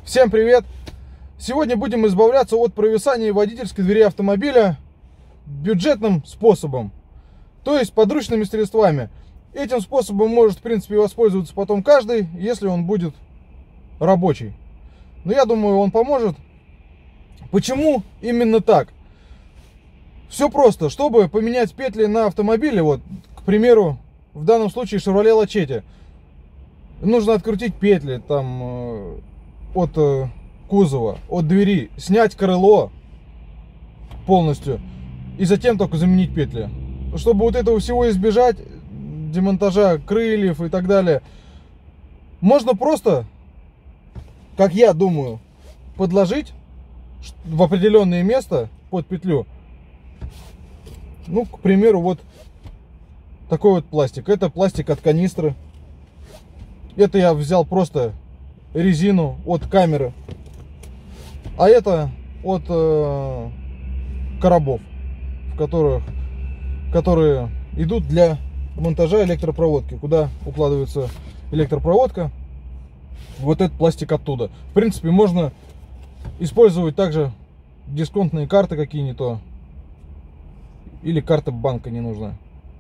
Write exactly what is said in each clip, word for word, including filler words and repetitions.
Всем привет! Сегодня будем избавляться от провисания водительской двери автомобиля бюджетным способом, то есть подручными средствами. Этим способом может, в принципе, воспользоваться потом каждый, если он будет рабочий. Но я думаю, он поможет. Почему именно так? Все просто. Чтобы поменять петли на автомобиле, вот, к примеру, в данном случае Chevrolet Lachetti, нужно открутить петли там от кузова, от двери, снять крыло полностью и затем только заменить петли. Чтобы вот этого всего избежать, демонтажа крыльев и так далее, можно просто, как я думаю, подложить в определенное место под петлю, ну, к примеру, вот такой вот пластик. Это пластик от канистры. Это я взял просто резину от камеры, а это от э, коробов, в которых, которые идут для монтажа электропроводки, куда укладывается электропроводка. Вот этот пластик оттуда. В принципе, можно использовать также дисконтные карты какие-нибудь, или карта банка не нужна.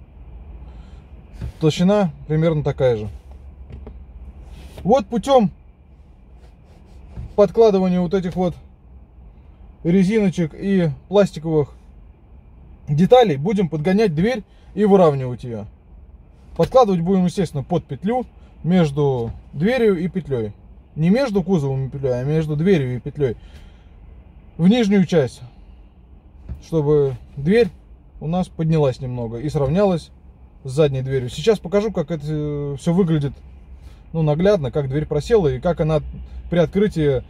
Толщина примерно такая же. Вот путем подкладывания вот этих вот резиночек и пластиковых деталей будем подгонять дверь и выравнивать ее. Подкладывать будем, естественно, под петлю между дверью и петлей. Не между кузовом и петлей, а между дверью и петлей. В нижнюю часть, чтобы дверь у нас поднялась немного и сравнялась с задней дверью. Сейчас покажу, как это все выглядит, ну, наглядно, как дверь просела и как она при открытии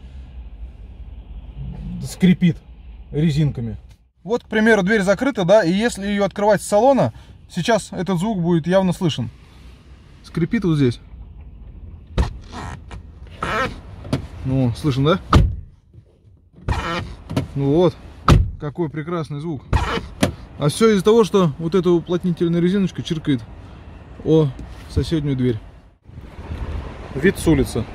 скрипит резинками. Вот, к примеру, дверь закрыта, да, и если ее открывать с салона, сейчас этот звук будет явно слышен. Скрипит вот здесь. Ну, слышен, да? Ну вот, какой прекрасный звук. А все из-за того, что вот эта уплотнительная резиночка чиркает о соседнюю дверь. Вид с улицы.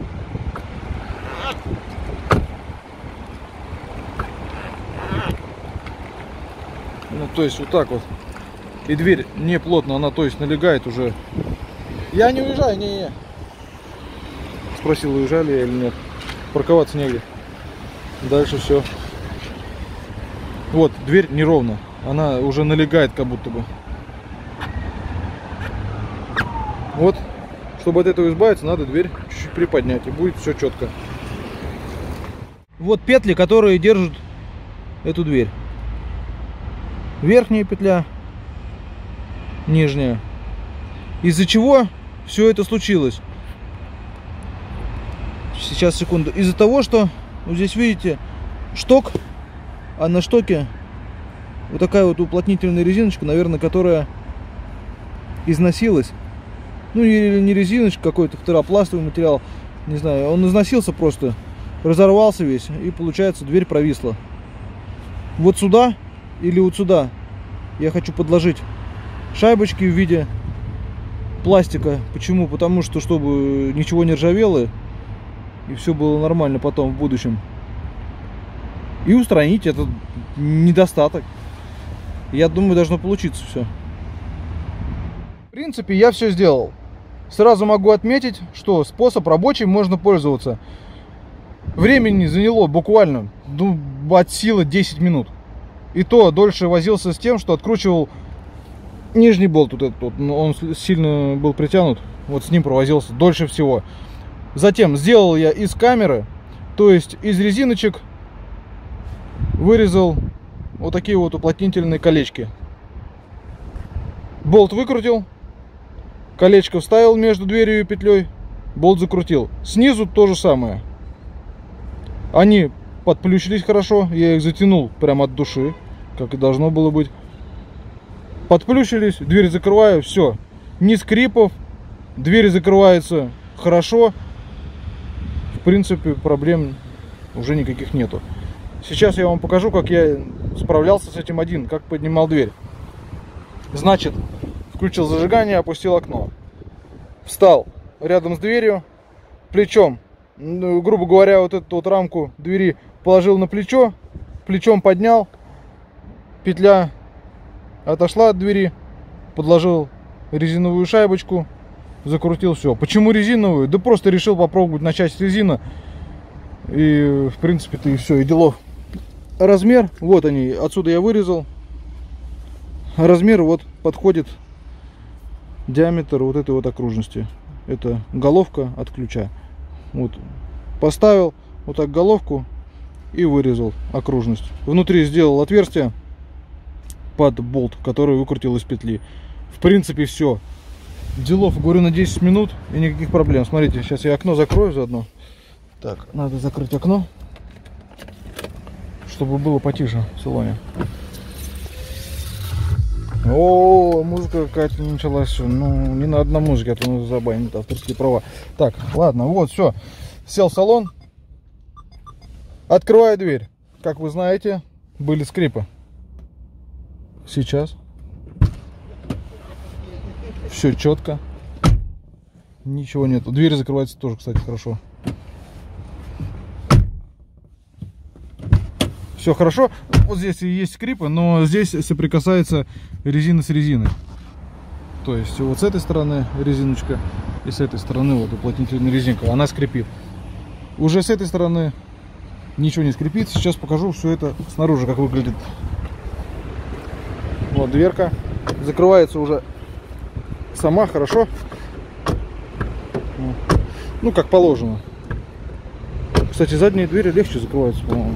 Ну, то есть вот так вот. И дверь не плотно, она, то есть, налегает уже. Я не уезжаю, не-не. Спросил, уезжали я или нет. Парковаться негде. Дальше все. Вот, дверь неровно. Она уже налегает, как будто бы. Вот. Чтобы от этого избавиться, надо дверь чуть-чуть приподнять, и будет все четко. Вот петли, которые держат эту дверь. Верхняя петля, нижняя. Из-за чего все это случилось? Сейчас, секунду. Из-за того, что вот здесь видите шток, а на штоке вот такая вот уплотнительная резиночка, наверное, которая износилась. Ну, или не резиночка, какой-то второпластовый материал, не знаю, он износился просто, разорвался весь, и получается дверь провисла. Вот сюда или вот сюда я хочу подложить шайбочки в виде пластика. Почему? Потому что, чтобы ничего не ржавело и все было нормально потом в будущем. И устранить этот недостаток. Я думаю, должно получиться все. В принципе, я все сделал. Сразу могу отметить, что способ рабочий, можно пользоваться. Времени заняло буквально, ну, от силы десять минут. И то дольше возился с тем, что откручивал нижний болт. Вот этот, он сильно был притянут. Вот с ним провозился дольше всего. Затем сделал я из камеры, то есть из резиночек, вырезал вот такие вот уплотнительные колечки. Болт выкрутил. Колечко вставил между дверью и петлей, болт закрутил. Снизу то же самое. Они подплющились хорошо, я их затянул прямо от души, как и должно было быть. Подплющились, дверь закрываю, все. Ни скрипов, дверь закрывается хорошо. В принципе, проблем уже никаких нету. Сейчас я вам покажу, как я справлялся с этим один, как поднимал дверь. Значит, включил зажигание, опустил окно. Встал рядом с дверью, плечом ну, грубо говоря, вот эту вот рамку двери положил на плечо, плечом поднял, петля отошла от двери, подложил резиновую шайбочку, закрутил, все. Почему резиновую? Да просто решил попробовать на часть резина. И в принципе-то и все, и делов. Размер, вот они, отсюда я вырезал. Размер вот подходит диаметр вот этой вот окружности. Это головка от ключа. Вот поставил вот так головку и вырезал окружность. Внутри сделал отверстие под болт, который выкрутил из петли. В принципе все. Делов, говорю, на десять минут и никаких проблем. Смотрите, сейчас я окно закрою заодно. Так, надо закрыть окно, чтобы было потише в салоне. О, музыка какая-то началась. Ну, не на одной музыке, а то нас забанят авторские права. Так, ладно, вот, все. Сел в салон. Открываю дверь. Как вы знаете, были скрипы. Сейчас все четко. Ничего нету. Дверь закрывается тоже, кстати, хорошо. Все хорошо. Вот здесь и есть скрипы, но здесь соприкасается резина с резиной. То есть вот с этой стороны резиночка и с этой стороны вот уплотнительная резинка, она скрипит. Уже с этой стороны ничего не скрипит. Сейчас покажу все это снаружи, как выглядит. Вот дверка закрывается уже сама хорошо. Ну, как положено. Кстати, задние двери легче закрываются, по-моему.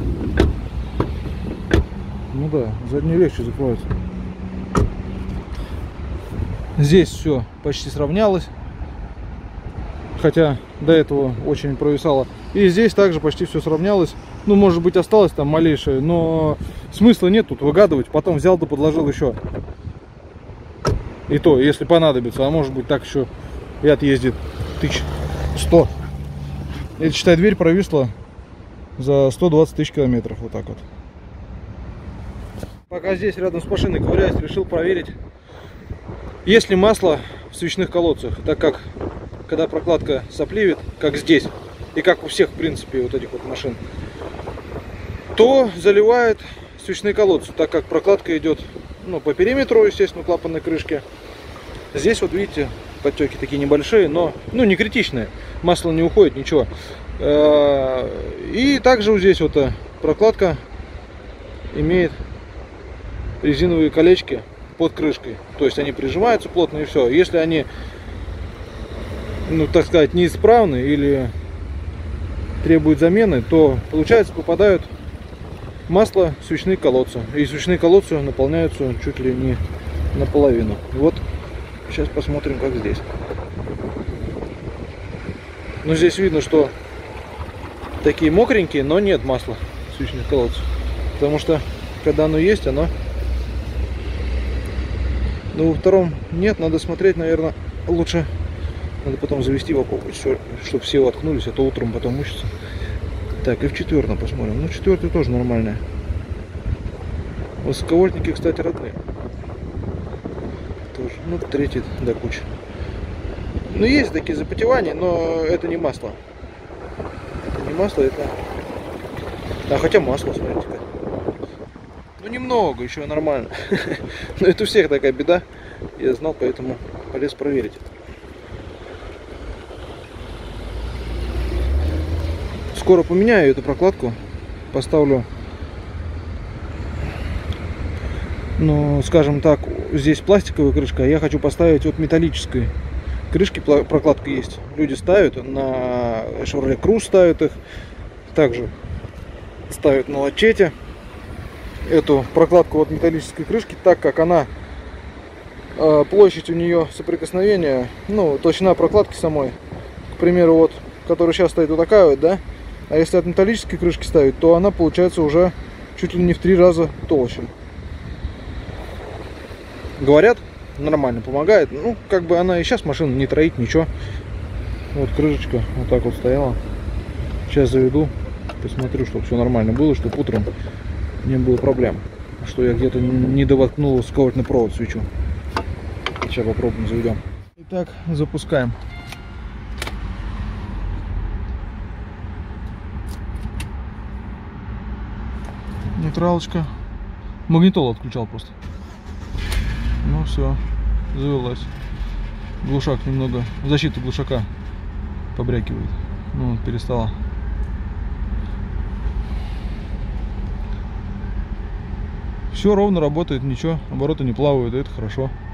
Ну да, задние легче закрываются. Здесь все почти сравнялось. Хотя до этого очень провисало. И здесь также почти все сравнялось. Ну, может быть, осталось там малейшее, но смысла нет тут выгадывать. Потом взял да подложил еще. И то, если понадобится. А может быть, так еще и отъездит тысяч сто. Это, считай, дверь провисла за сто двадцать тысяч километров. Вот так вот. Пока здесь рядом с машиной ковыряюсь, решил проверить, есть ли масло в свечных колодцах. Так как, когда прокладка сопливит, как здесь, и как у всех, в принципе, вот этих вот машин, то заливает свечные колодцы, так как прокладка идет, ну, по периметру, естественно, клапанной крышки. Здесь вот видите, подтеки такие небольшие, но, ну, не критичные, масло не уходит, ничего. И также вот здесь вот прокладка имеет резиновые колечки под крышкой, то есть они прижимаются плотно и все. Если они, ну, так сказать, неисправны или требуют замены, то, получается, попадают масло в свечные колодцы, и свечные колодцы наполняются чуть ли не наполовину. Вот сейчас посмотрим, как здесь. Но здесь видно, что такие мокренькие, но нет масла в свечных колодцах, потому что когда оно есть, оно... Но во втором нет, надо смотреть, наверное, лучше надо потом завести попробовать, чтобы все воткнулись, а то утром потом мучиться. Так, и в четвертом посмотрим. Ну, четвертый тоже нормальная. Высоковольтники, кстати, родные. Тоже. Ну, третий до кучи. Ну, есть такие запотевания, но это не масло. Это не масло, это... А, хотя масло, смотрите-ка. Ну, немного, еще нормально. Но это у всех такая беда. Я знал, поэтому полез проверить. Скоро поменяю эту прокладку. Поставлю, ну, скажем так, здесь пластиковая крышка, а я хочу поставить от металлической крышки. Прокладка есть. Люди ставят на Chevrolet Cruze, ставят их. Также ставят на Лачете эту прокладку от металлической крышки, так как она, площадь у нее соприкосновения, ну, толщина прокладки самой, к примеру, вот, которая сейчас стоит вот такая вот, да, а если от металлической крышки ставить, то она получается уже чуть ли не в три раза толще. Говорят, нормально помогает. Ну, как бы она и сейчас машина не троит, ничего. Вот крышечка вот так вот стояла. Сейчас заведу, посмотрю, чтобы все нормально было, чтобы утром не было проблем, что я где-то не довоткнул высоковольтный провод свечу. Сейчас попробуем, заведем. Итак, запускаем. Нейтралочка. Магнитолу отключал просто. Ну все, завелась. Глушак немного, защита глушака побрякивает. Ну, перестала. Все ровно работает, ничего, обороты не плавают, это хорошо.